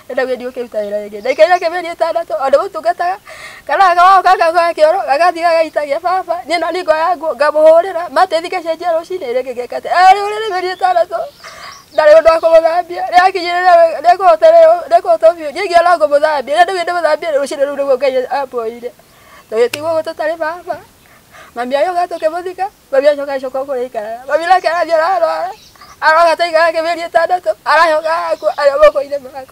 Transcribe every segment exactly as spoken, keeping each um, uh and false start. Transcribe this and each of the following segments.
enda gwedio kiruta wira rĩngĩ ndaikaire kĩmĩeri ĩtandatũ o ndĩmũtungataga kana gao kaka kwa kĩoro gagathiĩ gagaitagia baba niĩ no ningo yangu ngamũhũrĩra matethi gacenjia rũcinĩ rĩngĩ gekate arĩ ũrĩ mĩeri ĩtandatũ ndarĩ ũndũ wa kũmũthambia rĩakinyĩrĩra rĩkũhoterero rĩkũhotwo biũ niĩ ingĩona ngũmũthambia rĩrĩa ndĩgĩ ndĩmũthambia rũcinĩ rũu nĩguo Ngai amboire tũgĩtigwo gũtũ tarĩ baba mami ayoga tũkĩmũthika mami acoka acoka kũrĩikara mami nake arathiĩ ararwara aroga taigara kĩmĩeri ĩtandatũ aracoka akua arĩ moko-inĩ makwa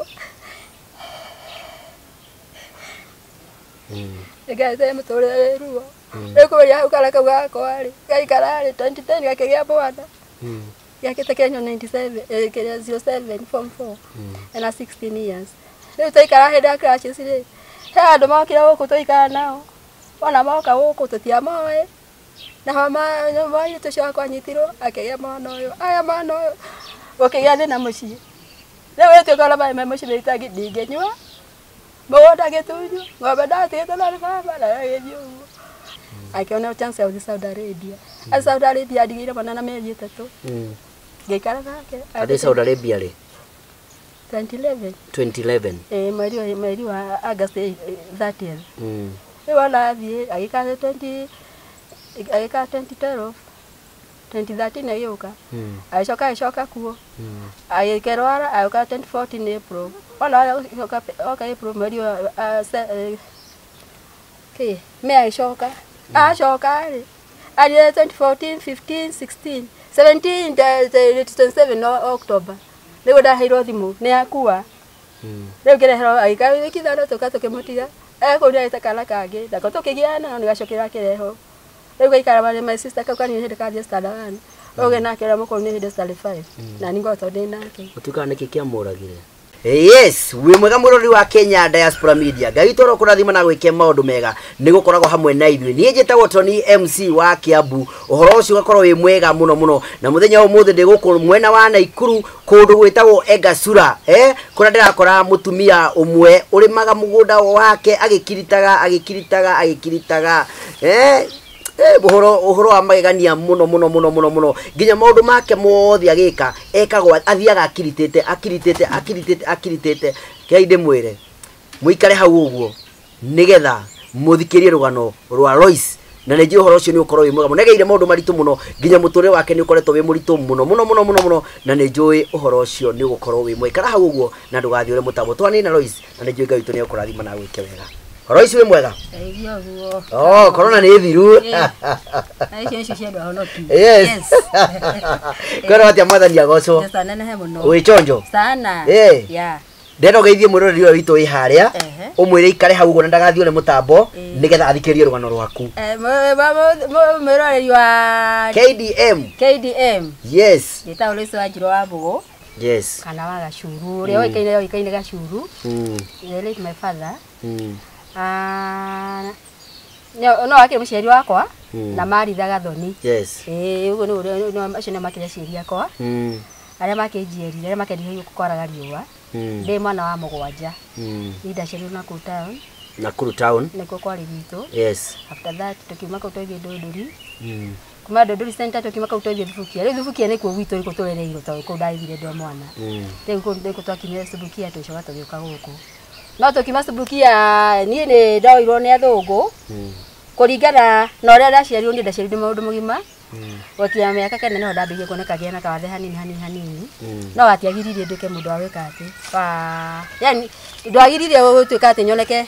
ĩngĩte mũtũrĩre wĩ ruo rĩkũria hau kana kau gakwa rĩ gaikara rĩ twenty ten gakĩgĩa mwana gĩakĩte Kenya ninety seven kĩrĩa zero seven form four ena sixteen years rĩu taikara hĩndĩ ya crashes rĩ he andũ mokire gũkũ tũikara nao ona moka gũkũ tũtiamoĩ na mama mwana tũcio wakwa nyitirwo akĩgĩa mwana ũyũ aya mwana ũyũ gũkĩgĩa thĩna mũciĩ rĩu ĩtuĩka ona maĩ me mũciĩ mĩritangĩ ndingĩnyua mũgũnda gĩtunywo ng'ombe ndatigĩte narĩ baba nayo gĩthiĩ ũguo akĩona chance ya gũthiĩ Saudi Arabia a Saudi Arabia ndigĩire mwana na mĩeri ĩtatũ ngĩikara nake atĩ Saudi Arabia rĩ twenty eleven twenty eleven eh mweri mweri wa August thirtieth rĩu anathiĩ agĩikara twenty agĩikara twenty twelve twenty thirteen agĩũka agĩcoka agĩcoka kuo agĩkĩrwara agĩũka twenty fourteen April ona agĩcoka oka April mweri wa kĩ me agĩcoka acoka rĩ arĩ twenty fourteen fifteen sixteen seventeen twenty seven October rĩu ndaheirwo thimũ nĩ yakua rĩu kĩreherwo agĩikara wiki ithathatũ tũkĩmũtiga ekũria ĩta kana kangĩ ndako tũkĩgiana nĩ gacokera kĩreho rĩu gaikara marĩ my sister kau kanini hĩndĩ kathia standard one oge nake rĩa mũkũrũ nĩ hĩndĩ standard five na nĩ ngotho ndĩ nake ũtuĩkaga nĩkĩ kĩamũragire yes wĩ mwega mũrori wa Kenya Diaspora Media Ngai toro kũrathima na gwĩke maũndũ mega nĩ gũkoragwo hamwe na ithuĩ niĩ njĩtagwo Tony M C wa Kiambu ũhoro ũcio ũgakorwo wĩ mwega mũno mũno na mũthenya ũmũthĩ ndĩ gũkũ mwena wa Naikuru kũndũ gwĩtagwo Engasura eh kũrĩa ndĩrakora mũtumia ũmwe ũrĩmaga mũgũnda wake agĩkiritaga agĩkiritaga agĩkiritaga eh eh buhoro uhoro wa magegania muno muno muno muno muno nginya maundu make mothe agika ekagwa athiaga akiritete akiritete akiritete akiritete kaide mwire muikare hau uguo nigetha muthikirie rugano rwa Lois na nĩ uhoro ucio ni ukorwo wi mwega munegeire maundu maritu muno nginya muture wake ni ukoretwo wi muritu muno muno muno muno muno na nĩ njui uhoro ucio ni ukorwo wi mwega hau uguo na ndugathi ure mutambo twani na Lois na nĩ njui Ngai witu ni ukurathima na gwike wega Lois wi mwega Eigio guo oh corona ni thiru aicio icio cia honoki yes kwera watia mwathani agoco sana na he muno wi chonjo sana eh yeah ndeno geithie mũrori ũyũ witũ wi haria ũmwire ikare hau uguo na ndagathio nĩ mutambo nigetha athikĩrie rũgano rwaku eh mũrori wa K D M K D M yes ndĩta Lois Wanjiru wa Mbugu yes kana wa Gacuru ũrĩa oĩkaine oĩkaine Gacuru mm late my father mm ah no wake mũciari wakwa na marithaga thoni yes eh uguo nĩ ũrĩa acio nĩ makĩria cieri yakwa mm arĩa makĩnjiarire arĩa makĩndihe kwaraga riũa ndĩ mwana wa mũgwanja mm ndaciarirwo Nakuru town Nakuru town nĩkuo kwarĩ gwitũ yes after that tukiuma kau tũthiĩ Ndũndũri mm kuma Ndũndũri center tukiuma kau tũthiĩ Thubukia rĩu Thubukia nĩkuo gwitũ rĩkuo tũrereirwo tondũ kũu ndathire ndĩ mwana rĩu kũu nĩkuo twakinyire Thubukia tũcoka tũgĩũka gũkũ no tukiuma Thubukia niĩ nĩ ndoirwo nĩ athũngũ kũringana na ũrĩa ndaciarirwo niĩ ndaciarirwo maũndũ mũgima wakia mĩaka kenda no ndambĩrĩirie kuoneka gĩa na kawathe hanini hanini hanini no watiagiririe ndĩke mũndũ wa wĩka atĩ wa yani ndwagiririe gũtuĩka atĩ nyoneke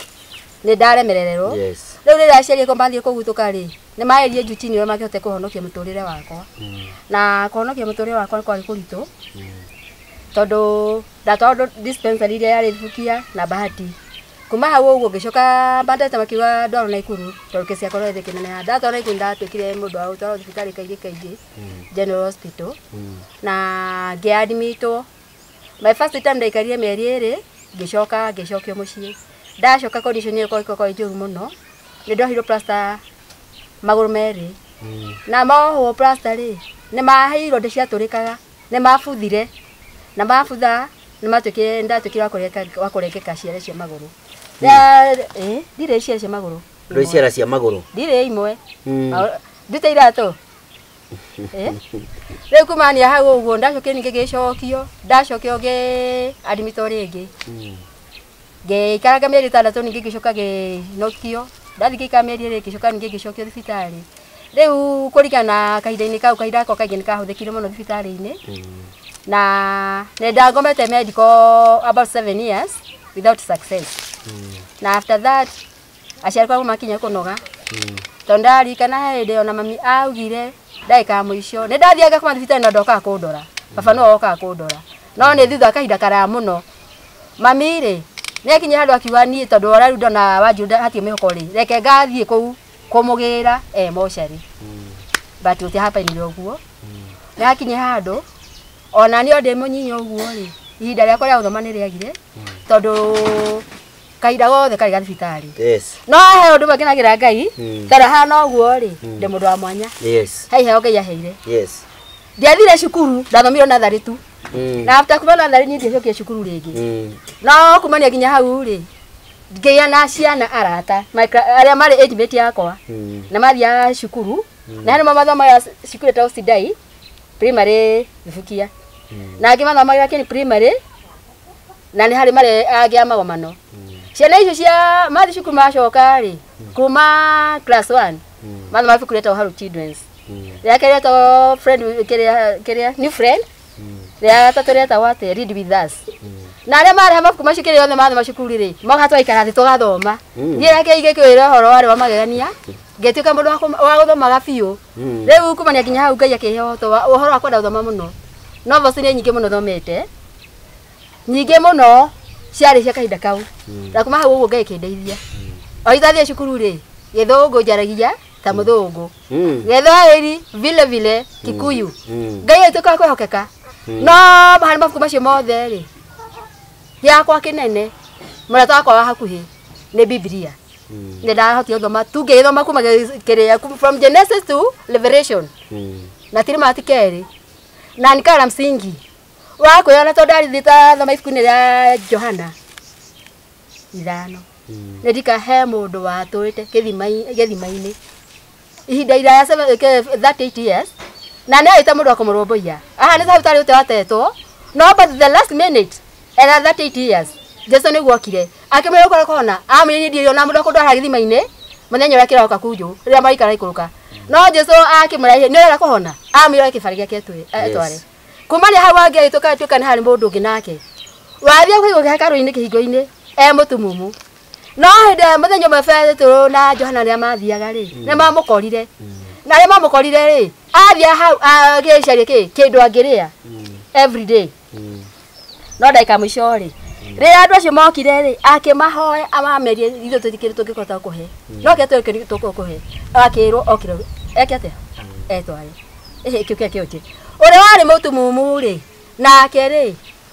nĩ ndaremerererwo rĩu rĩrĩa aciari akwa mathiĩ kũgutũka rĩ nĩ maerie njuti nĩo makĩhote kũhonokia mũtũrĩre wakwa na kũhonokia mũtũrĩre wakwa kwarĩ kũritũ tondũ ndatwarwo dispensary iria yarĩ Thubukia na Bahati kuma hau ũguo ngĩcoka bandete makiuga ndwaro Naikuru tondũ kesi yakwa no ĩthĩ kĩnene ndatwarwo Naikuru ndatuĩkire mũndũ wa gũtwarwo thibitarĩ kaingĩ kaingĩ General Hospital na ngĩadmitwo my first time ndaikarire mĩeri ĩrĩ ngĩcoka ngĩcokio mũciĩ ndacoka condition ĩyo ĩkoragwo njũru mũno nĩ ndohirwo plaster magũrũ merĩ na mohwo plaster rĩ nĩ maheirwo ndĩ ciatũrĩkaga nĩ mabuthire na mabutha nĩ matuĩkire ndatuĩkire wa kũrengeka ciara cia magũrũ eh ndirĩ ciara cia magũrũ ndio ciara cia magũrũ ndirĩ imwe ndute iratũ eh rĩu kumania hau ũguo ndacokire ningĩ gĩcokio ndacokio ge admitori ĩngĩ ngĩikaraga mĩeri ĩtandatũ ningĩ ngĩcoka gĩnokio ndathi gĩikara mĩeri ĩrĩ ngĩcoka ningĩ ngĩcokio thibitarĩ rĩu kũringana kahinda-inĩ kau kahinda gakwa kaingĩ nĩkahũthĩkire mũno thibitarĩ-inĩ na nĩndangomete medical about seven years without success na after that aciari kwa makinya kũnoga tondũ ndarikana hĩndĩ ona mami augire ndagĩka mũico nĩndathiaga kuma thibitarĩ na ndokaga kũndora baba no okaga kũndora no nĩ thutha kahinda karaya mũno mami rĩ nĩakinya handũ akiuga niĩ tondũ ora rĩu ndona Wanjiru hatirĩ mĩhoko rĩ reke ngathiĩ kũu kũmũgĩra e mocarĩ but gũtihapainire ũguo nĩakinya handũ ona niĩ ndĩ mũnyinyi ũguo rĩ ihinda rĩakwa rĩa gũthoma nĩrĩagire tondũ kahinda gothe karĩ gathibitarĩ no he ũndũ ngenagĩra Ngai tondũ hana ũguo rĩ ndĩ mũndũ wa mwanya he iheo Ngai aheire ndiathire cukuru ndathomire natharĩ tu na after kuma natharĩ niĩ ndiacokire cukuru rĩngĩ no kumania nginya hau rĩ ngĩgĩa na ciana arata arĩa marĩ age mate yakwa na mathiaga cukuru na nĩ mathomaga cukuru ta Sidai primary Thubukia na angĩ mathomaga kĩni primary na nĩ harĩ marĩ angĩ magomano ciana icio cia mathi cukuru macoka rĩ kuma class one mathoma ibuku rĩtagwo Haru Children's rĩa kerĩ rĩtagwo friend kĩrĩa kĩrĩa new friend rĩa gatatũ rĩtagwo atĩ read with us na arĩa marĩ mabuku macio kĩrĩa othe mathoma cukuru rĩ moka twaikara thĩ tũgathoma niĩ reke igĩkwĩra ũhoro warĩ wa magegania ngĩtuĩka mũndũ wa gũthomaga biũ rĩu kumania nginya hau Ngai akĩhe ũhoro wa kwenda gũthoma mũno novels nĩ nyingĩ mũno thomete nyingĩ mũno ciarĩ cia kahinda kau na kuma hau ũguo Ngai akĩndeithia o itathiĩ cukuru rĩ gĩthũngũ njaragia ta mũthũngũ gĩthwaĩri vile vile Kikuyu Ngai aituĩka kwĩhokeka no harĩ mabuku macio mothe rĩ gĩakwa kĩnene mũrata wakwa wa hakuhĩ nĩ Biblia nĩ ndahotire gũthoma tu ngĩthoma kuma kĩrĩa from Genesis to Revelation na tirima kerĩ na nikara msingi wakwĩona tondũ ndarithita thoma ibuku-inĩ rĩa Johana ithano nĩ ndikahe mũndũ watũrĩte gĩthima-inĩ ihinda iraya thirty-eight years na nĩ aita mũndũ wa kũmũrũmbũiya aha nĩ thibitarĩ ũte watetwo no but the last minute era thirty-eight years Jesu nĩguo okire akĩmwĩra ũkora kona amwĩrire ndirio na mũndũ kũndwara gĩthima-inĩ mũthenya ũrĩa kĩroka kunjũ rĩrĩa maikara ikũrũka no Jesu akĩmwĩra nĩ ũrenda kũhona amwĩra kĩbarĩ gĩake etware kumania hau angĩ tũkatuĩka nĩ harĩ mũndũ ũngĩ nake wathiĩ kũigwo hekarũ-inĩ kĩhingo-inĩ e mũtumumu no hĩndĩ mũthenya ũmwe Petero na Johana rĩrĩa mathiaga rĩ nĩ mamũkorire na rĩrĩa mamũkorire rĩ athiĩ hau agĩcaria kĩ kĩndũ angĩrĩa everyday no ndagĩka mũico rĩ rĩrĩa andũ acio mokire rĩ akĩmahoya amamerie ithuĩ tũtikĩrĩ tũngĩkota kũhe no kĩrĩa tũrĩ tũkũhe akĩrwo okire eke atĩa etware ĩhĩ kĩu kĩrĩa kĩoje ũrĩa warĩ mũtumumu rĩ nake rĩ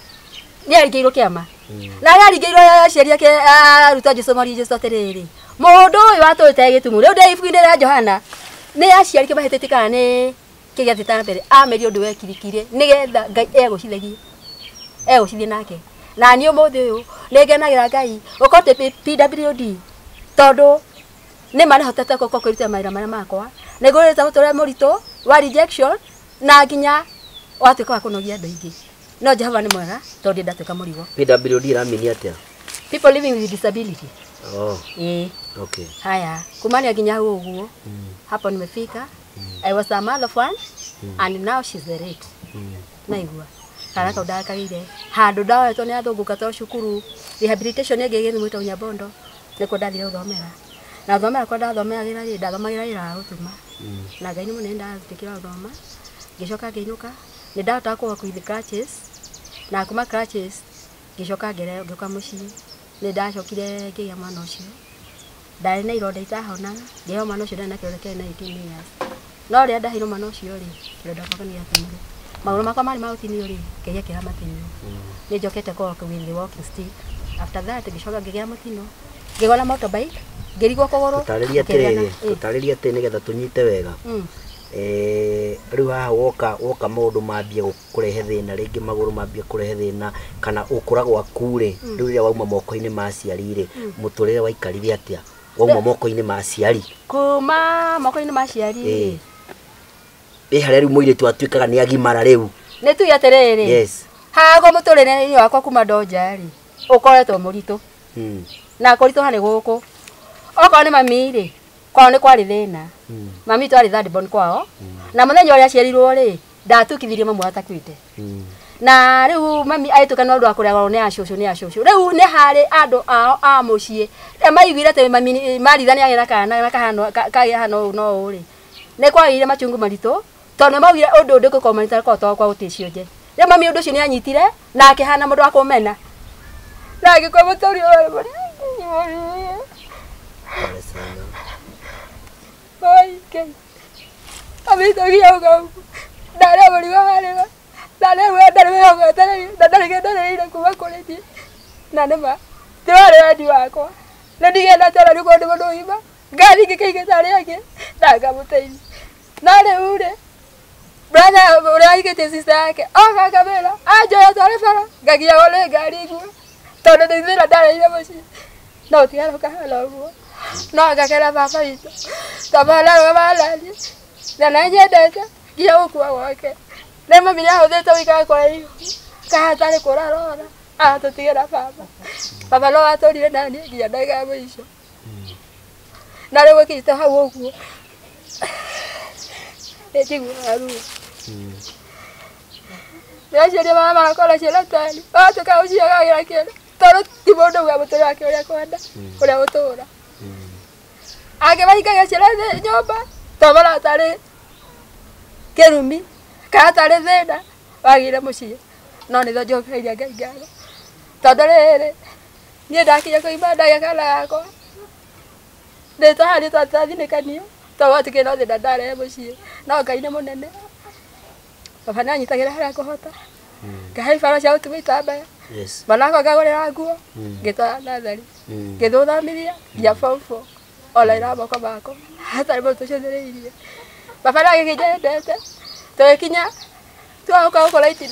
nĩ arigĩirwo kĩama na nĩ arigĩirwo aciari ake aruta Jesũ mari Jesũ atĩrĩrĩ mũndũ ũyũ watũrĩte gĩtumu rĩu ndĩ ibuku-inĩ rĩa Johana nĩ aciari kĩmahĩtĩtie kana nĩ kĩgĩathiĩte na mbere amerio ũndũ wekirikire nĩgetha Ngai egũcithagie egũcithie nake na niĩ ũmũthĩ ũyũ nĩ ngenagĩra Ngai ũkote P W D tondũ nĩ ma nĩhotete kwĩruta mawĩra marĩa makwa nĩ ngũrĩte mũtũrĩre mũritũ wa rejection na nginya watuĩka wa kũnogia andũ aingĩ no Jehova nĩ mwega tondũ ndatuĩka mũrigo. P W D iramini atĩa? People living with disability. Oh. Eh. Okay. Haya, kumania nginya hau ũguo hapo nimefika. I was a mother of one and now she's the rate. Naigua karaka udakagire handũ ndawetwo nĩ athũngũka tondũ cukuru rehabilitation ĩngĩ ĩgĩthiĩ mwĩtwo Nyabondo nĩkuo ndathire gũthomera na thomera kwa ndathomera rĩ ndathomagĩra wĩra wa gũtuma na Ngai nĩ mũnene ndatĩkĩra gũthoma ngĩcoka ngĩinũka nĩ ndahotaga kũgũa with crutches na kuma crutches ngĩcoka ngĩũka mũciĩ nĩ ndacokire ngĩgĩa mwana ũcio ndarĩ na ironda itahonaga ngĩheo mwana ũcio ndarĩ na kĩronda kĩarĩ na eighteen years no rĩrĩa ndaheirwo mwana ũcio rĩ kĩronda gĩakwa nĩ gĩatumire magũrũ makwa marĩ magũtinio rĩ kĩhĩa kĩramatinio nĩ njokete kũgoka with the walking stick after that ngĩcoka ngĩgĩa mũtino ngĩgwa na motorbike ngĩrigwo kũgũrũ tũtarĩria atĩrĩrĩ tũtarĩria atĩ nĩgetha tũnyite wega eh rĩu haha woka woka maũndũ mambia kũrehe thĩna rĩngĩ magũrũ mambia kũrehe thĩna kana ũkũra gwaku rĩ rĩu rĩrĩa wauma moko-inĩ ma aciari rĩ mũtũrĩre waikarire atĩa wauma moko-inĩ ma aciari kuma moko-inĩ ma aciari eh haria riu muire tu atuikaga ni agimara riu ne tu yaterere yes hago muturene ni wakwa kuma doja ri ukoretwo muritu mm na korito hani guku oko ni mami ri kwao ni kwari thina mm mami twari third born kwao mm na muthenya uria ciarirwo ri ndatukithirie mamu atakwite mm na riu mami aituka no ndu akurega ni acushu ni acushu riu ni hari andu ao a mucii e maiguire te mami marithani agena kana na kahano kaya hano no uri ne kwaire machungu marito tondu maugire undu ndu ko manita ko to kwa uticio je ri mami undu cio ni anyitire na akihana mundu akumena na agikwa mutori ore bari pole sana oi ke amitogia uga dare bari wale dale we dale we uga dale dale ke dale ira kuba koleti na nema te wale wadi wako na digenda tara ni ko ndo iba gari ke ke tare yake daga mutai nale ure brother ure ayike te sister yake aka kabela ajo ya tare fara gagia wale gari ku todo de zira dale ira bosi no ti alo ka alo no agakera papa ito tabala wala ni na nanye data gia ukwa wake nema binya hodeta wika kwa hiyo ka tare korarora ah to tigera papa papa lo atorire nani gia daga mwisho na lewe kita hawo ku eti gwaru ya jere mama akola chela tani ato ka uji ya gira kile toro tibondo wa moto yake ule kwenda ule motora age baika ya chela nyoba tabala tare kerumi ka tare thenda wagira mucie no ni thojo kairia gaigara tadare ni ndakinya ko ibada ya kala yako de tahari tatathi ni kanio tawati ke no thenda ndare mucie no ngaine munene baba nanyitagira haria kuhota ngai fara cia utumita mbaya yes banako gagorera nguo ngita nathari ngithuthamithia ya form four ola ira bako bako hata ribo tucethereirie baba nake kijendete tukinya tuauka uko late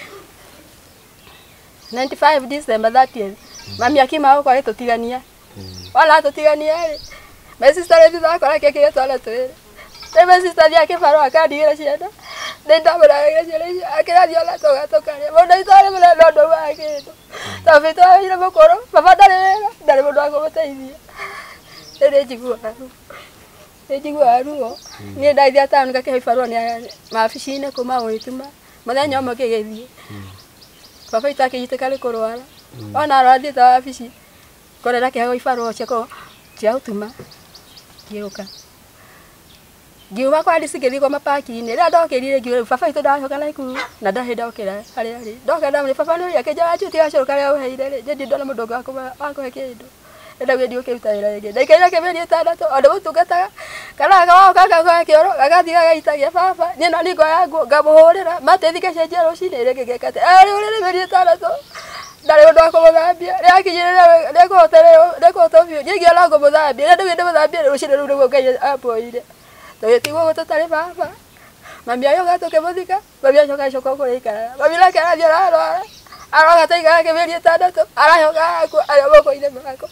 ninety-five December thirtieth mami akima uko atutigania wala atutigania ri my sister ri thakora keke twala twere my sister yake faro akadigira cienda nenda mara gele akira diola toga tokare bona itare mara ndo wake tafito ira bokoro baba dare dare bodo ako bataithia ere jigua ere jigua ruo ni ndaithia tanu kake faro ni maafishine kuma uituma muthenya umwe kigethie baba itake yitekale korwara ona arathi ta afishi korera kiago ifaro cheko cia utuma kiuka giuma kwa disigethi kwa mapaki-ini ria ndokirire giu baba itu ndacoka na ikuru na ndahe ndokira haria ri ndoka ndamuri baba no yake jawa chuti gacoka ria uheire ri ndi ndona mundu ngakuma akohe kindu enda gwe ndioke utaira rege ndaikaira kemeri tandatu onde gutungataga kana gawa kaka kwa kioro gagathiga gaitagia baba ni no ningo yangu ngamuhurira matethike cenjia rucini rege gekate ari urire meri tandatu ndari mundu akumuthambia ria kinyirire ria kuhoterero ria kuhotobio ngingia lango muthambia ndu ndu muthambia rucini ru niguo ngai apoire Tawetigo gutotare baba. Mami ayo gato ke muthika, mami ayo ka shoko ko ikara. Mami la kara dio la ro. Ara gata ikara ke meri tada to. Ara yo ga ko ara boko ine mako.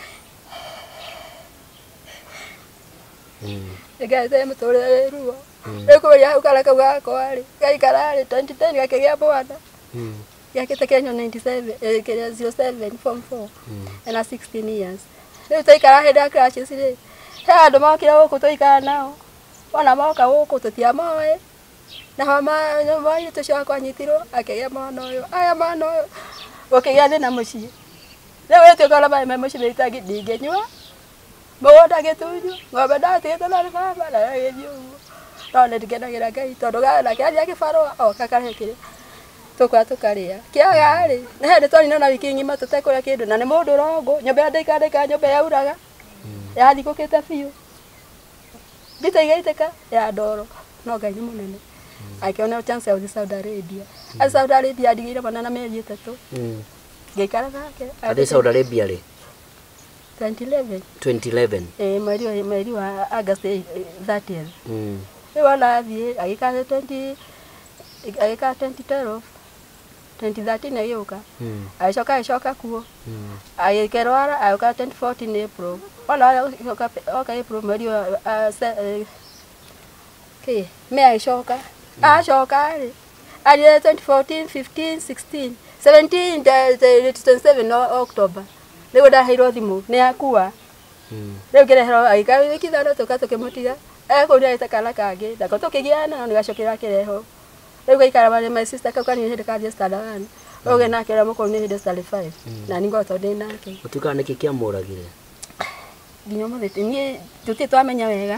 Mm. Ega te mutore ruo. Eko ya ukala ka ga ko ari. Kai kara ari twenty ten ga ke ya bwana. Mm. Ya ke te kenyo ninety-seven, eh ke zero seven form four. And a sixteen years. Leo te ikara heda crash sire. Ha ndo makira woko to ikara nao. Wana moka woko tutia moe na hama nyumba yetu cia kwa nyitiro akeya mwana uyu aya mwana uyu okeya ni na muci leo yetu kala ba me muci bita gidinge nywa boda getunyu ngombe ndate tana baba na yeju no ne digena gira gai tondu gana kia ya kifaro o kakahekire tukwa tukaria kia gari na hende twani na wiki ngima tutekura kindu na ni mundu rongo nyumba ndika ndika nyumba ya uraga ya thikukite fiu Bita igaiteka ya doro no ngai munene akiona chance ya Saudi Arabia a Saudi Arabia adigire banana meri itatu mm geikara gake ade Saudi Arabia ri twenty eleven twenty eleven eh mweri mweri wa August thirtieth mm e wala thie agika twenty agika twenty twelve twenty thirteen ayoka mm aishoka aishoka kuo mm ayikerwara ayoka twenty fourteen April wala ayoka oka April mweri wa ke me aishoka ashoka ri ali twenty fourteen fifteen sixteen seventeen twenty-seven October leo da hiro thimu ne akua leo kire hero aika kithano toka tukimutiga eko ndia itakala kage ndako tukigiana no nigacokira kireho leo gaikara bale my sister kakani hede ka standard one oge na kera moko ni hede standard five na ningo to de nake utuka niki kia muragire nginya mo thete ni tuti twamenya wega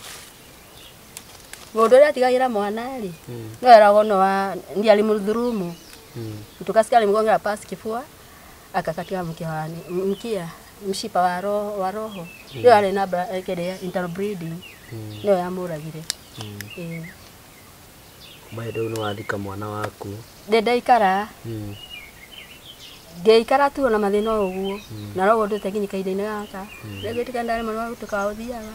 mundu ria tigagira mwana ri no era gono wa ndi ali mudhurumu tukasikali mgonga pass kifua akakatia mkia wani mkia mshipa wa roho wa roho ndio ale na kede interbreeding ndio yamuragire eh bado no andika mwana waku deda ikara geikara tu na mathina uguo na rogo ndutekinyika ine gaka ngetika ndare mwana waku tukauthiaga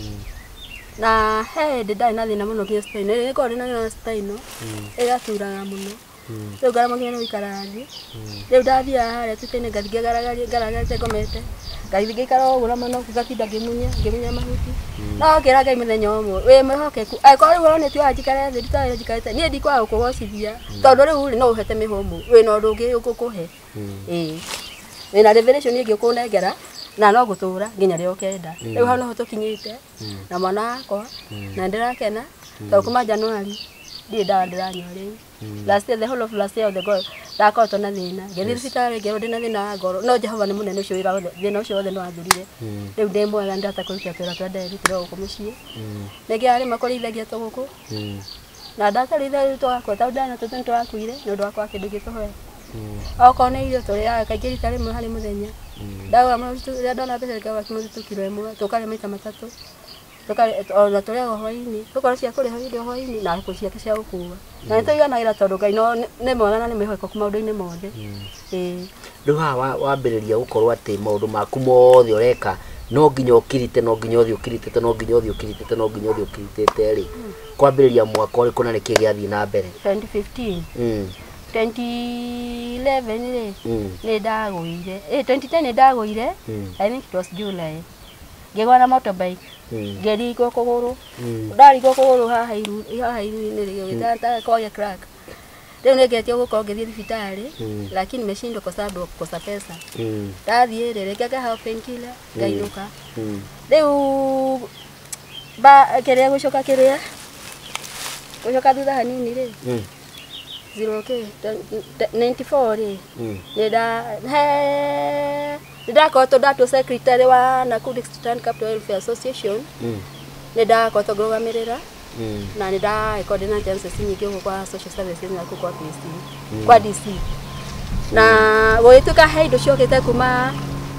na he deda ina thina muno kia Spain ile ko rina na Spain igaturaga muno rĩu ngarama nginya ikara thi rĩu ndathia harĩa tutene ngathiĩ garagaria garagaria ngomete ngathiĩ ngikara ũguo na mano ngatinda ngimunya ngimunya mahuti no kĩra ngai mũthenya ũmwe wĩ mwĩhokeku angĩkorwo rĩu ũrona tiwa njikare thĩ nditarĩ njikarĩte niĩ ndikwaga gũkũgocithia tondũ rĩu rĩ no ũhete mĩhũmũ wĩna ũndũ ũngĩ ũkũhe ĩĩ wĩna revelation ĩngĩ ũkũnengera na no gũtũra nginya rĩo kenda rĩu hau noho tũkinyĩte na mwana wakwa na ndĩrakena tondũ kuma January ndiĩ ndawa ndĩranyua rĩu last year the whole of last year of the god da ko to na thina ngethi citare ngero ndina thina wa ngoro no Jehova ni munene ucio wira wothe thina ucio wothe no athurire riu ndi mwega ndata kuruta twira twa nderi tiro guku mucii negi ari makorithagia to guku na ndata ritha to akwa ta ndana to to akuire no ndo akwa kindu gitohe oko ne irio tore ya kaigiri tare mu hari muthenya ndawa mu ya ndona pesa ka wakimu tukiro emu tukare maita matatu tukare ona tore hwaini tukore cia kuri hwaini hwaini na kucia cia gukua na nitũiganagira tondu Ngai no nĩ mwega na nĩ mwĩhokeku maũndũ-inĩ mothe ĩĩ rĩu haha wambĩrĩria gũkorwo atĩ maũndũ maku mothe ũreka no nginya ũkirite no nginya ũthiĩ ũkiritĩte no nginya ũthiĩ ũkiritĩte no nginya ũthiĩ ũkiritĩte rĩ kwambĩrĩria mwaka ũrĩkũ na nĩkĩ gĩathiĩ na mbere twenty fifteen twenty eleven rĩ nĩ ndagũire ĩ twenty ten nĩ ndagũire I think it was July ngĩgwa na motorbike ngerigwo kũgũrũ ndarigwo kũgũrũ haha iru haha iru-inĩ rĩo gĩtata koya crack rĩu nĩngetio gũkorwo ngĩthiĩ thibitarĩ lakini nimeshindwa kwa sababu kukosa pesa ndathiĩ rĩ reke hao painkiller ngainũka rĩu ba kĩrĩa gũcoka kĩrĩa gũcoka thutha hanini rĩ zero k ninety four rĩ nĩnda he ndakorwo ndatũ secretary wa Nakuru District Capital Welfare Association nĩndakorwo ngĩrũgamĩrĩra na nĩnda coordinate M C C nyingĩ gũkũ kwa social services na kwa P C kwa D C na gũgĩtuĩka he indo ciokĩte kuma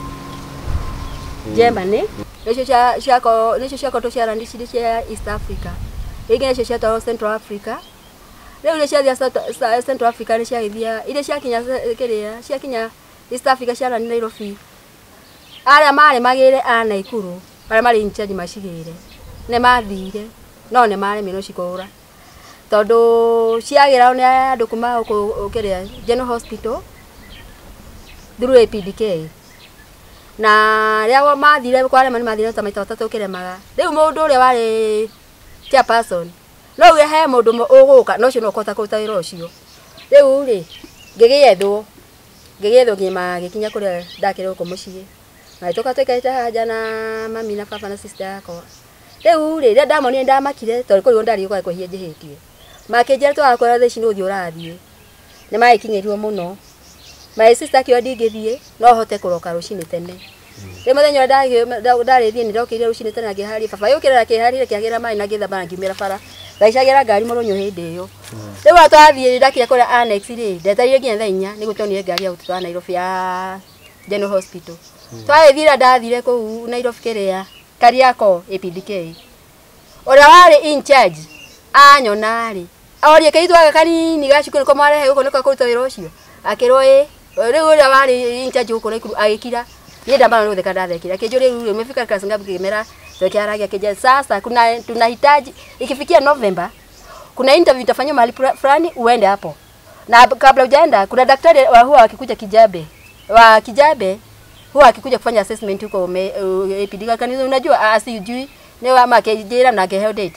Germany nĩcio cia ciako nĩcio ciako tũciarandicire cia East Africa rĩngĩ nĩcio ciatwarwo Central Africa rĩu nĩ ciathiĩ Central Africa nĩ ciagĩthia iria ciakinya kĩrĩa ciakinya East Africa ciarani Nairobi arĩa marĩ magĩre a Naikuru arĩa marĩ in charge macigĩre nĩ mathire no nĩ maremirwo cikũra tondũ ciagĩra nĩ andũ kuma kĩrĩa General Hospital through A P D K na rĩao mathire kwa arĩa mathire ta maita matatũ kĩremaga rĩu mũndũ ũrĩa warĩ chairperson no we he mũndũ ũgũka no cio no kota kũruta wĩra ũcio rĩu rĩ ngĩgĩethwo ngĩgĩethwo ngĩma gĩkinya kũrĩa ndakĩrĩ gũkũ mũciĩ na itoka tũikaite haja na mami na papa na sister yakwa rĩu rĩ rĩrĩa ndamonire ndamakire tondũ kũrĩ ndari gũka kũhia njĩhĩtie makĩnjĩra twakora thaa ici nĩ ũthiĩ ũrathiĩ nĩ magĩkinyĩrio mũno my sister kĩo ndingĩthiĩ no hote kũroka rũcinĩ tene rĩu mũthenya ũrĩa ndarĩ thiĩ nĩndokĩire rũcinĩ tene ngĩharia baba yũkĩrĩra kĩharire kĩagĩra maĩ na ngĩthamba na ngiumĩra bara ngaicagĩra ngari mũrũnyũ hĩndĩ ĩyo rĩu atwathiĩ ndakire kũrĩa annex rĩ ndetarire nginya thaa inya nĩguo tuonire ngari ya gũtũtwara Nairobi ya General Hospital twagĩthira ndathire kũu Nairobi kĩrĩa Kariako A P D K ũrĩa warĩ in charge anyona rĩ orie kĩitwaga kanini gacukuru nĩko marehe gũkũ nĩko kũruta wĩra ũcio akĩrwo ĩ rĩu ũrĩa warĩ in charge gũkũ Naikuru agĩkira niĩ ndambana gũtheka ndathekira kĩnjũ rĩu umefika class ngapi kĩmera tukiaragia kĩnjũ sasa kuna tunahitaji ikifikia November kuna interview itafanywa mahali fulani uende hapo na kabla hujaenda kuna daktari wa huwa akikuja Kijabe wa Kijabe huwa akikuja kufanya assessment huko A P D kanisa unajua asijui ni wa makejera na gehe date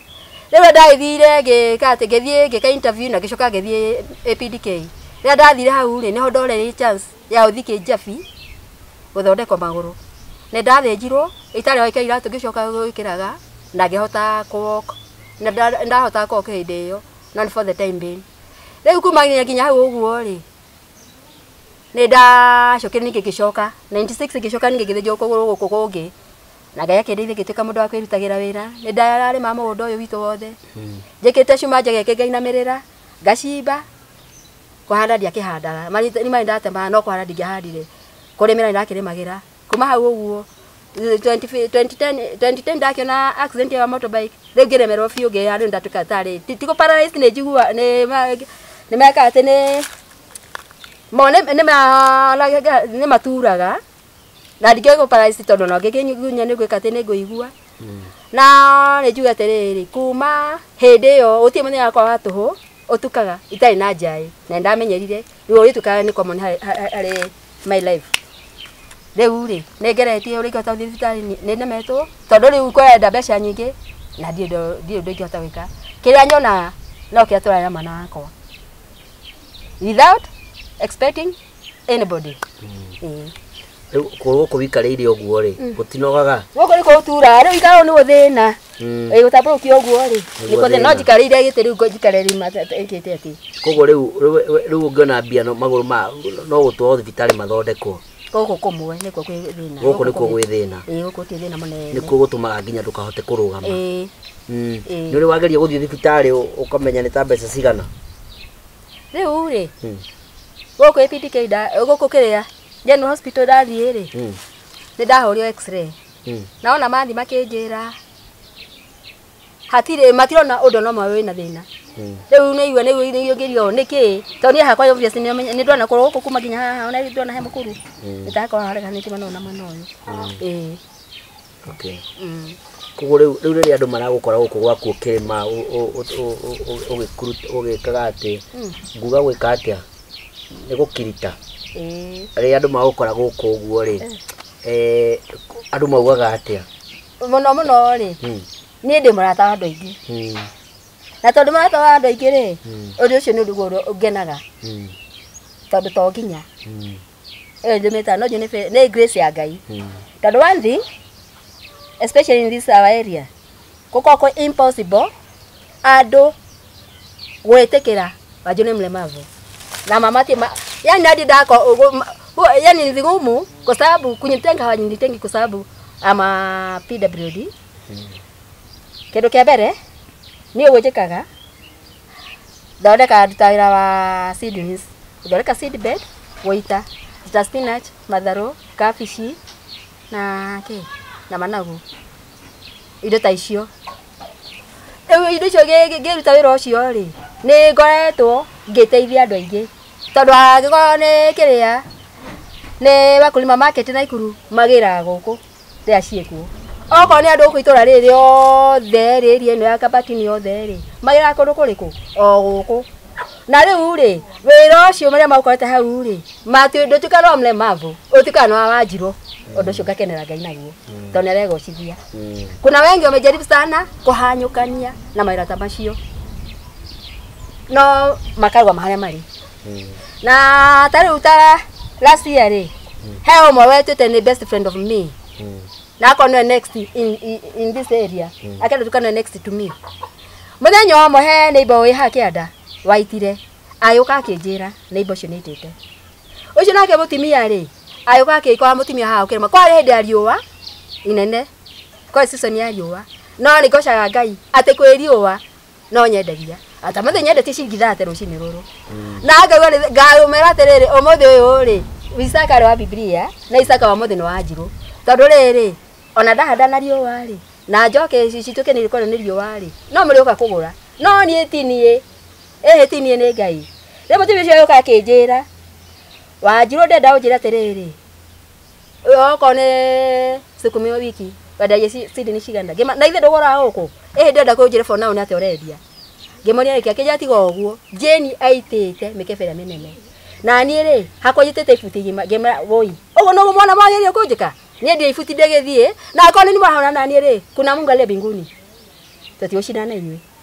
Rĩu ndaithire ngĩkate ngĩthiĩ ngĩka interview na gĩcoka ngĩthiĩ A P D K. Rĩu ndathire hau rĩ niho ndorere chance ya gũthiĩ Kĩjabi gũthondekwo magũrũ. Nĩ ndathĩnjirwo itarĩ waika iratũ ngĩcoka gwĩkĩraga na ngĩhota walk. Na ndahota walk hĩndĩ ĩyo not for the time being. Rĩu kuma nginya hau ũguo rĩ nĩ ndacokire ningĩ ngĩcoka ninety-six ngĩcoka ningĩ ngĩthĩnjwo kũgũrũ gũkũ kũngĩ. Na Ngai akĩndeithia ngĩtuĩka mũndũ wa kwĩrutagĩra wĩra. Nĩ ndararĩma mũgũnda ũyũ witũ wothe. Njĩkĩte cuma njageke ngainamĩrĩra ngacimba kũhanda ndiakĩhandaga. Marĩ marĩ ndatema no kũhanda ndingĩahandire. Kũrĩmĩra ndakĩrĩmagĩra. Kuma hau ũguo twenty ten ndakĩona accident ya motorbike. Rĩu ngĩremerwo biũ ngĩya rĩu ndatuĩka tarĩ tiko paralyzed nĩ njigua nĩ nĩ meka atĩ nĩ mone nĩ maturaga. Na ndingĩgwa paralyzed tondũ no ngĩkĩnyugunya nĩ gwĩka atĩ nĩ ngũigua. Na nĩ njuga atĩrĩrĩ kuma hĩndĩ ĩyo gũtirĩ mũthenya wakwa wa tũhũ ũtukaga itarĩ na njaĩ. Na ndamenyerire rĩu ũrĩtukaga nĩ common harĩ my life. Rĩu rĩ nĩ ngeretie ũrĩa ingĩhota gũthiĩ thibitarĩ nĩ nemetwo tondũ rĩu kwenda mbeca nyingĩ na ndirĩ ũndũ ingĩhota gwĩka. Kĩrĩa nyona no kĩrĩa tũrarĩa mwana wakwa without expecting anybody. Rĩu kũrwo kũwikarĩire ũguo rĩ gũtinogaga. Gũkũ nĩ kũtura rĩu ikarwo nĩ gũthĩna. Ĩ gũtambũrũkio ũguo rĩ nĩ kũthĩna no njikarĩire gĩtĩ rĩu njikare rĩma ĩkĩte atĩ. Koguo rĩu rĩu ũngĩona mbia magũrũ ma no gũtwarwo thibitarĩ mathondekwo. Gũkũ kũmwe nĩkuo kwĩ thĩna. Gũkũ nĩkuo gwĩ thĩna. Ĩ gũkũ ti thĩna mũnene. Nĩkuo gũtũmaga nginya ndũkahote kũrũgama. Ĩ. Nĩ ũrĩ wageria gũthiĩ thibitarĩ ũkamenya nĩ ta mbeca cigana. Rĩu rĩ gũkũ A P D K gũkũ kĩrĩa General Hospital ndathiĩ rĩ nĩ ndahũrio x-ray. Na ona mathi makĩnjĩra hatirĩ matirona ũndũ no mwe wĩna thĩna. Rĩu nĩ igua nĩ ngĩrio nĩkĩ tondũ niĩ hakwa obviously nĩ ndona kũrwo gũkũ kuma nginya haha ona ndona he mũkuru. Nĩtakorwo hareganĩtie mũno na mũno ũyũ. Ĩ. Okay. Koguo rĩu rĩu rĩrĩa andũ maragũkora gũkũ gwaku ũkĩrĩma ũgĩkaga atĩ nguga gwĩka atĩa nĩ gũkirita. Rĩrĩa andũ magũkora gũkũ ũguo rĩ andũ maugaga atĩa? Mũno mũno rĩ niĩ ndĩ mũrata wa andũ aingĩ. Na tondũ mũrata wa andũ aingĩ rĩ ũndũ ũcio nĩ ũndũ ũngenaga tondũ to nginya. Ĩ ndĩmĩta no njye nĩ grace ya Ngai. Tondũ one thing especially in this our area gũkoragwo impossible andũ gwĩtĩkĩra Wanjũ nĩ mlemavu na mama tima yani hadi dako yani ni vigumu kwa sababu kunitenga hawanitengi kwa sababu ama P W D. Kĩndũ kĩa mbere niĩ gwĩtĩkaga thondeka ndutawĩra wa seedlings thondeka seed bed gũita ta spinach matharũ kabici na kĩ na managu indo ta icio. Rĩu indo icio ngĩruta wĩra ũcio rĩ nĩ ngoretwo ngĩteithia andũ aingĩ tondũ angĩkorwo nĩ kĩrĩa nĩ wakulima market Naikuru magĩraga gũkũ rĩrĩa ciĩkuo. Okorwo nĩ andũ gũkũ itũra rĩrĩ othe rĩrĩ ĩno ya Kabatini yothe rĩ magĩraga kũndũ kũrĩkũ o gũkũ. Na rĩu rĩ wĩra ũcio marĩa maukorete hau rĩ ndũtuĩka no mlemavu ũtuĩka no wa Wanjirũ. Ũndũ ũcio ngakenera Ngai naguo tondũ nĩ aregocithia. Kuna wengi wamejaribu sana kũhanyũkania na mawĩra ta macio no makarũa maharĩa marĩ. Na tarĩu ta last year rĩ he ũmwe wetĩte nĩ best friend of me na akorwo next in, in, in this area akenda tukana next to me. Mũthenya ũmwe he neighbor wĩ ha kĩanda waitire ayũka akĩnjĩra neighbor ũcio nĩ aitĩte. Ũcio nake mũtimia rĩ ayũka akĩkora mũtimia haha ũkĩrĩma kwarĩ hĩndĩ ya riũa inene kwa season ya riũa no nĩ ngocaga Ngai atĩ kwĩ riũa no nyendagia ata mũthenya nyendetie ciringi thate rũcinĩ rũrũ. Na ngaigua ngayũmĩra atĩrĩrĩ ũmũthĩ ũyũ rĩ Isaka wa Biblia na Isaka wa mũthĩ nĩ wa Wanjirũ tondũ rĩrĩ ona ndahanda na riũa rĩ na njoke cituĩke nĩ rĩkorwo nĩ riũa rĩ no mũrĩũka kũgũra no niĩ ti niĩ ĩhĩ ti niĩ nĩ Ngai. Rĩu mũtumia ũcio yoka akĩnjĩra Wanjirũ ndenda ũnjĩra atĩrĩrĩ okorwo nĩ sukuma wiki wendagia seed nĩ cigana na ithe ndũgũraga gũkũ ĩhĩ ndenda kũnjĩra for now nĩ atĩ ũrendia. Ngĩmonia nĩkĩ akĩnjĩra tiga ũguo Jane aitĩte mĩkebe ĩrĩa mĩnene na niĩ rĩ hakwa njĩtĩte ibuti igima ngĩmera woi ũguo no mwana mwagĩrĩire kũnjĩka niĩ ndĩ ibuti ndĩgĩthiĩ na akorwo nĩ mwahona na niĩ rĩ kuna Mungu aliye mbinguni tũtigũcindana inyuĩ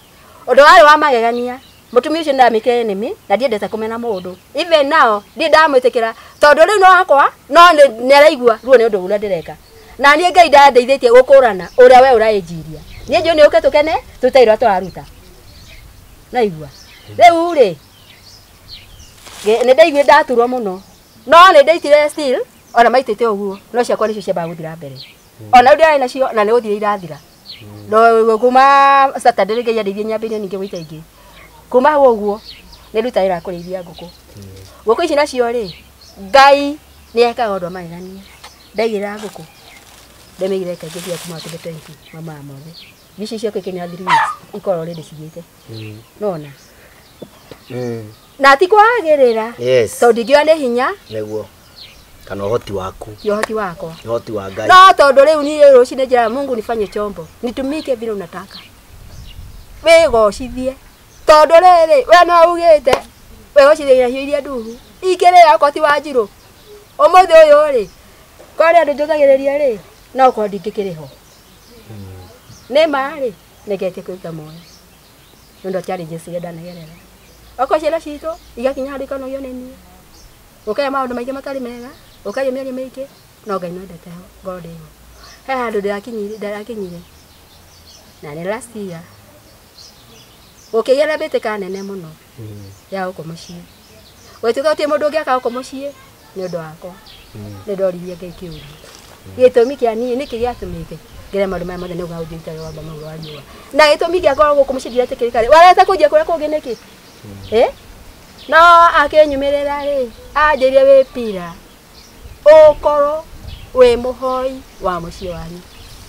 Odo wale wa magegania. Mutumia ucio ndamikire enemy na ndiendete kumena mundu. Even now ndi ndamwitikira tondu riu no akwa no ni araigua ruo ni undu uria ndireka. Na nie Ngai ndandeithĩtie gukurana uria we urainjiria. Nie njo ni uke tukene tutairwo twaruta. Na igua. Riu ri ne ndaigwe ndaturwo muno. No ne ndaitire still ona maitite uguo no ciakwa nicio ciamba guthira mbere. Ona ndia ina cio na ni uthire irathira. No kuma Saturday ngai ndeithie nyambire ninge gwita ingi. Kuma hau uguo ni rutaira kurithia nguku. Nguku ici nacio ri Ngai ni ekaga undu magegania. Ndaigira nguku. Ndemigire kaingithia kuma twenty mama mothe. Nici cio kwikenya three weeks ikoro rindi cigite. Nona. Mm. Na ti kwagirira. Yes. Tondu ngio ni hinya. Neguo. Kana uhoti waku. Yo hoti wako. Uhoti wa Ngai. No tondu riu ni ruci ni njira Mungu nifanye chombo. Nitumike vile unataka. Wigocithie. Tondu riri we no ugite. Wigocithie na hiyo iria nduru. Ikire yakwa ti wanjiru. Umuthi uyu ri. Kwari andu njugagiriria ri. No kwa ndingikiriho. Ni mari negete kuita moyo. Ndo challenge cia ndanagerera. Oko ciana citũ igakinya harĩ ikonogio nĩ niĩ. Ũkaya maũndũ maingĩ matarĩ mega, ũkaya mĩario mĩingĩ, no Ngai nĩendete God ĩyo. He handũ ndĩrakinyire ndĩrakinyire. Na nĩ last year. Ũkĩgĩa na mbĩtĩka nene mũno ya gũkũ mũciĩ. Wetũka ũtĩ mũndũ ũngĩ aka gũkũ mũciĩ nĩ ũndũ wakwa. Nĩ ndoririe Ngai kĩũria. Gĩtũmi kĩa niĩ nĩkĩ gĩatũmĩte ngere maũndũ maya mothe nĩ ũgaũnjĩta wa maũndũ wa riũa. Na gĩtũmi gĩakwa gũkũ mũciĩ ndiretĩkĩrĩka rĩ. Wareta kũnjia kũrĩa kũngĩ nĩkĩ? Eh? No akenyumirira ri anjirie wi pira ukoro wi muhoi wa mucio wanyu.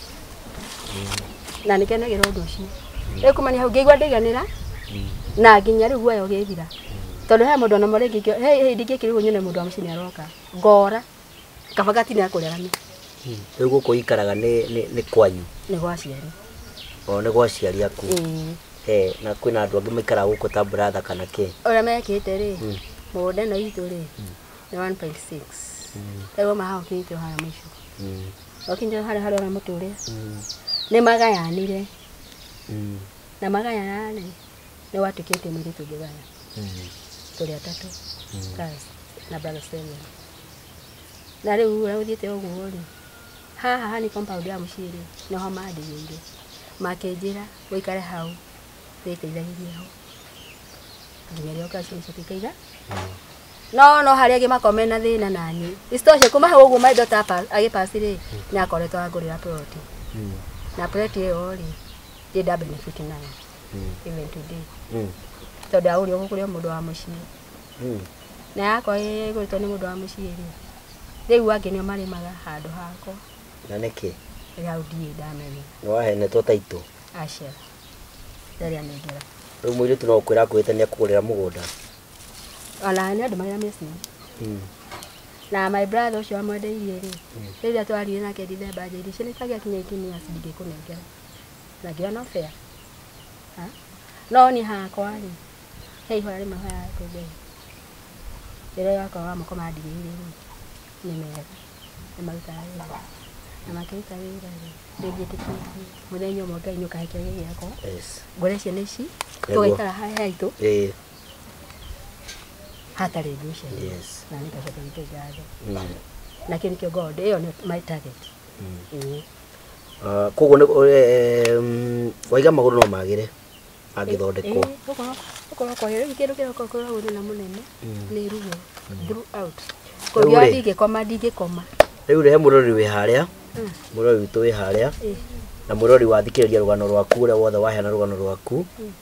Na nikenagira undu ucio. Ekumani hau ngeigwa ndiganira na nginya riu guoya ugithira. Tondu he mundu na morengi he he ndingikiriwo nyone mundu wa mucio ni aroka. Ngora kabagati ni akurerani. Riu guko ikaraga ni ni kwanyu. Ni gwaciari. O ni gwaciari aku. Eh na kwina andu angi maikara guko ta brother kana ke. Ora mekite ri. Muda no itu ri. Ni one point six. Ego mahao kite hara mwisho. Mm. Okinjo hara hara na muture. Mm. Ni magayanire. Mm. Na magayana ni watu kite mwili tugaya. Mm. Tuli atatu. Mm. Kazi na brother Stella. Na riu ura uthiete uguo ri. Haha hani compound ya muciri no ho maandigire. Makenjira wikare hau. Witeithagirie hau. Nginya rĩo kaci nicikaiga. No no hari agi makomena thina nani. Istoshe kuma hau uguo maido tapa agipasire ni akoretwo agurira plot. Na plot iyo ri ndi da benefit nayo. Even today. Mm. Tondu auri ugukuria mundu wa mucii. Mm. Na yako iguritwo ni mundu wa mucii ri. Riu angi nio marimaga handu hako. Na niki? Riu ndi ndamenya. No wahenetwo taito. Acia. Daria negera. Riu mwiritu no kwira kwita ni akugurira mugunda. Ala ni andu maria mesi. Mm. Na my brother ucio amwendeirie ri. Riria twarire nake December njiri cini tagia kinya ikini ya sidike kunengera. Na ngira no fair. Ha? No ni hakwa ri. Hei hora rimwe haya kugwe. Rĩrĩa yakwa wa mako mandigĩire ri. Ni mega. Ni maruta wĩra. Na makĩruta wĩra ri. Ndĩnjĩtĩkĩtie. Mũthenya ũmwe Ngai nĩũkahekea gĩakwa. Yes. Ngore ciana ici. Tũgaikara haya haitũ. Eh. Hatarĩ ngũcia. Yes. Na nĩkacoka nĩkĩngatho. Mm. Na kĩrĩ kĩo God ĩyo nĩ my target. Mm. Ah, koguo nĩ waiga magũrũ no magĩre angĩthondekwo. Ũkorwo ũkorwo kwa hiyo kĩndũ kĩrĩa ũkoragwo na mũnene nĩ ruo throughout. Kũrĩa ndingĩkoma ndingĩkoma. Rĩu rehe mũrori wĩ harĩa. Mũrori witũ wĩ harĩa. Na mũrori wathikĩrĩria rũgano rwaku ũrĩa wothe waheana rũgano rwaku.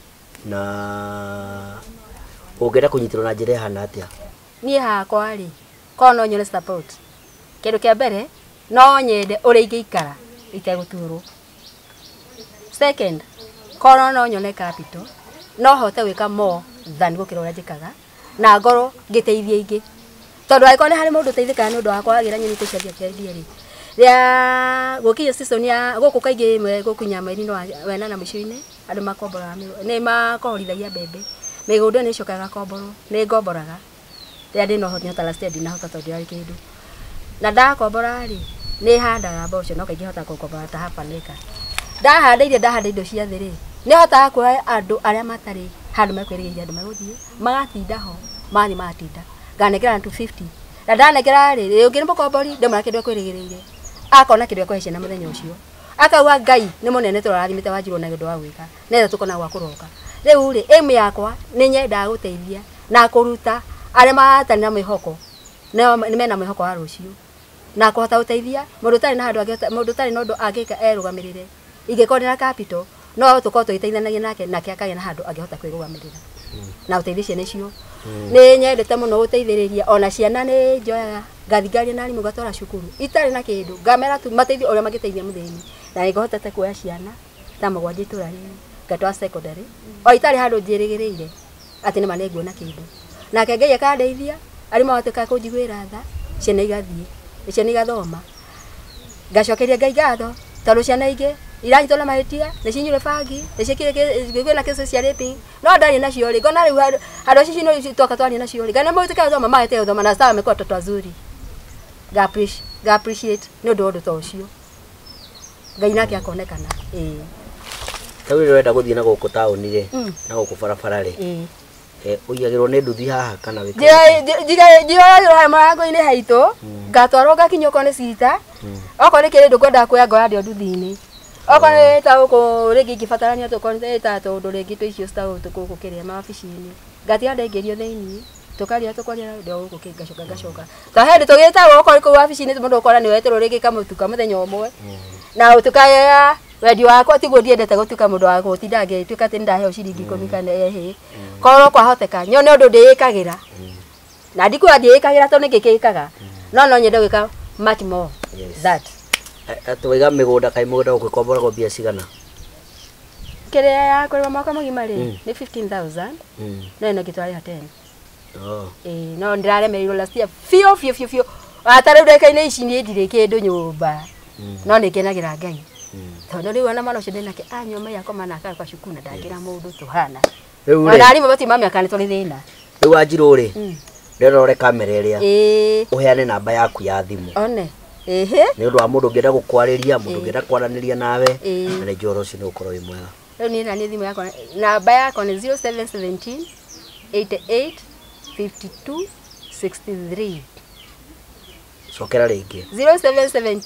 Na ũngĩenda kũnyitĩrwo na njĩra ihana atĩa? Niĩ hakwa rĩ, korwo no nyone support. Kĩndũ kĩa mbere no nyende ũrĩa ingĩikara itegũturwo. Second, korwo no nyone capital, no hote gwĩka more than gũkĩra ũrĩa njĩkaga na ngorwo ngĩteithia ingĩ. Tondu angĩkorwo nĩ harĩ mũndũ ũteithĩkaga nĩ ũndũ wakwa wagĩra nyeni tũcaria kĩendia rĩ. Rĩa gũkinya season ya gũkũ kaingĩ gũkinya mweri wa wenana mũico-inĩ andũ makomboraga nĩ makohorithagia mbembe. Mĩgũnda nĩ ĩcokaga komborwo nĩ ngomboraga. Rĩrĩa ndĩ na ũhoti ta last year ndinahota tondũ ndirarĩ kĩndũ. Na ndakombora rĩ nĩ handaga mboco no kaingĩ hota gũkombora ta half an acre. Ndahanda irio ndahanda indo cia thĩ rĩ nä hotaga kuoya andå arä a matarä handå mekwärä andå megåthiä magatinda ho mathi matinda nganengera two fifty na ndanengera rä rä å ngä nä må kombori ndä må ra kä ndå ekwärä gä rä ire akona kä ndå ekåhe ciana må thenya å cio akauga Ngai nä må nene tå rathimä te wanjirwo na gä ndå wa gwä ka netha tå kona gwa kå roka rä u rä aim yakwa nä nyendaga gå teithia na kå ruta arä a matarä na mä hoko nä mena mä hoko wa rå cio na kå hota gå teithia må ndå tarä na handå må ndå tarä na å ndå angä ka erå gamä rä re ingä korwo ndä na capital no tå korwo tå gäteithanagia nake nake akagä na handå angä hota kwä rå gamä rä ra na gå teithia ciana icio nä nyendete må no gå teithä rä ria ona ciana nä njoyaga ngathingaria na arimå ngatwara cukuru itarä na kä ndå ngamera tu mateithio å rä a mangä teithia må thäni na nä ngåhotete kuoya ciana ta må gwanjä tå ra rä ngatwara secondary o itarä handå njä rä gä rä ire atä nä ma nä nguona kä ndå nake Ngai akandeithia arimå mahotä ka kå njiguä ra tha ciana igathiä ciana igathoma ngacokeria Ngai ngatho tondå ciana ingä iranyitwo na mahĩtia nĩ cinyuire bangi nĩ ciĩkire na kesi cia raping no ndarĩ nacio rĩ ngona rĩu andũ acio no twoka twarĩ nacio rĩ ngana mũtĩka thoma mahete thoma na sawa mekuwa watoto wazuri ga appreciate ga appreciate nĩ ũndũ ũndũ ta ũcio Ngai nake akonekana ĩĩ tau rĩ wenda gũthiĩ na gũkũ taũni rĩ na gũkũ barabara rĩ eh ũigagĩrwo nĩ nduthi haha kana wĩkĩ njigagĩrwo haha mũrango-inĩ haitũ ngatwarwo ngakinyio okorwo nĩ cita okorwo nĩ kĩrĩ ndũ ngwendaga kuoya ngoya ndĩ o nduthi-inĩ okorwo ta gũkũ rĩngĩ ingĩbatarania tũkorwo ta tondũ rĩngĩ tũ icio cita gũkũ kĩrĩa mawabici-inĩ ngatiga ndaingĩrio thĩinĩ tũkaria tũkwaria ndĩ gũkũ ngacoka ngacoka ta hĩndĩ tũgĩtagwo okorwo kũu wabici-inĩ mũndũ ũkora nĩ weterwo rĩngĩ kamũtuka mũthenya ũmwe na tũkaya wendi wakwa tiguo ndiendete gũtuka mũndũ wa gũtinda ngĩtuĩka atĩ nĩndaheo ciringi ikũmi kana hĩ korwo kwahoteka nyone ũndũ ndĩĩkagĩra na ndikuga ndiĩkagĩra tondũ nĩngĩkĩkaga no no nyende gwĩka much more that atwiga migunda kai mugunda ũkwĩkomboragwo mbia cigana kĩrĩa ya kũrĩma mwaka mũgima rĩ nĩ fifteen thousand no ĩno ngĩtwarĩha ten oh ĩĩ no ndĩraremereirwo last year biũ biũ biũ biũ ata rĩu ndeka-inĩ ici niĩ ndirĩ kĩndũ nyũmba no nĩkenagĩra Ngai tondũ rĩu ona mwana ũcio ndĩnake anyua yakwa mana akagũka cukuru na ndangĩra mũndũ tũhana ona arimũ matima mĩaka nĩ tũrĩ thĩna rĩu Wanjirũ rĩ ndĩrore kamera ĩrĩa ĩĩ ũheane namba yaku ya thimũ one ĩhĩ nĩ ũndũ wa mũndũ ũngĩenda gũkwarĩria mũndũ ũngĩenda kwaranĩria nawe na nĩ njoro ũcio nĩ ũkorwo wĩ mwega rĩu niĩ na nĩ thimũ yakwa namba yakwa nĩ zero seven one seven eight eight five two six three cokera rĩngĩ zero seven one seven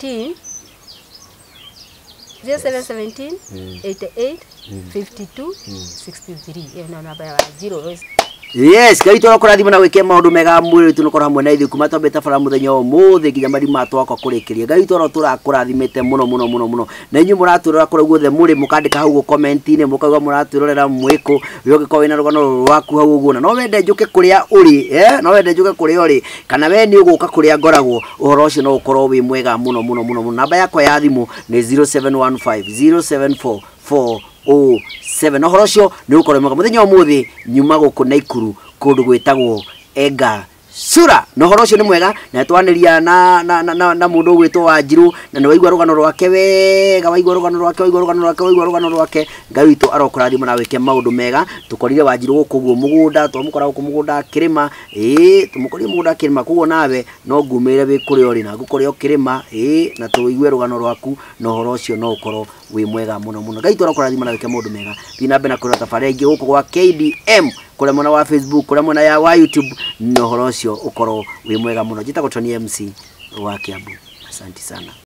zero seven one seven eight eight five two six three ĩyo nĩ namba ya Wanjirũ. Yes, Ngai tũrakũrathima na gwĩke maũndũ mega mwĩrĩ tũnũkorwo hamwe na ithuĩ kuma twambĩte bara mũthenya ũmũthĩ nginya marima twakwa kũrĩkĩria. Ngai tũro tũrakũrathimĩte mũno mũno mũno mũno. Na inyuĩ mũratwĩrora kũrĩa guothe mũrĩ mũkandĩka hau gũ comment-inĩ mũkauga mũratwĩrorera mwĩkũ wĩ ũngĩkorwo wĩna rũgano rwaku hau ũguo na no wende njũke kũrĩa ũrĩ eh no wende njũke kũrĩa ũrĩ kana we nĩ ũgũka kũrĩa ngoragwo ũhoro ũcio no ũkorwo wĩ mwega mũno mũno mũno mũno. Namba yakwa ya thimũ nĩ zero seven one five zero seven four four oh seven. Ũhoro ũcio nĩ ũkorwo mwega mũthenya ũmũthĩ nyuma gũkũ Naikuru kũndũ gwĩtagwo Enga Sura. No horo ũcio nĩ mwega na twanĩria na na na, na mũndũ gwĩtwo Wanjirũ na nĩ waigua rũgano rwake wega waigua rũgano rwake waigua rũgano rwake waigua rũgano rwake. Ngai witũ arokũrathima na wĩke maũndũ mega. Tũkorire Wanjirũ gũkũ guo mũgũnda twamũkora gũkũ mũgũnda kĩrĩma ĩĩ tũmũkorire mũgũnda kĩrĩma koguo nawe no ngumĩre wĩ kũrĩa ũrĩ na ngũkorĩa kĩrĩma ĩĩ na tũigue rũgano rwaku na horo ũcio no ũkorwo wĩ mwega mũno mũno. Ngai tũrakũrathima na wĩke maũndũ mega. Thiĩ na mbere na kũrora tabarĩra ingĩ gũkũ gwa K D M kũrĩa mwena wa Facebook kũrĩa mwena ya wa YouTube no horo ũcio ũkorwo wĩ mwega mũno. Njĩtagwo Tony M C wa Kiambu. Asante sana.